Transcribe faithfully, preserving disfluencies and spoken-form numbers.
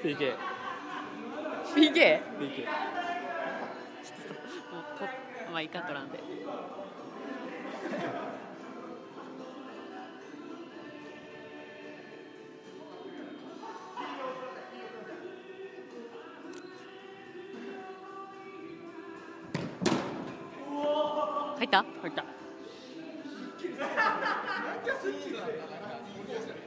ピーケー。 ピーケー？ ピーケー。 もうとまあいいか取らんで。入った？ 入った。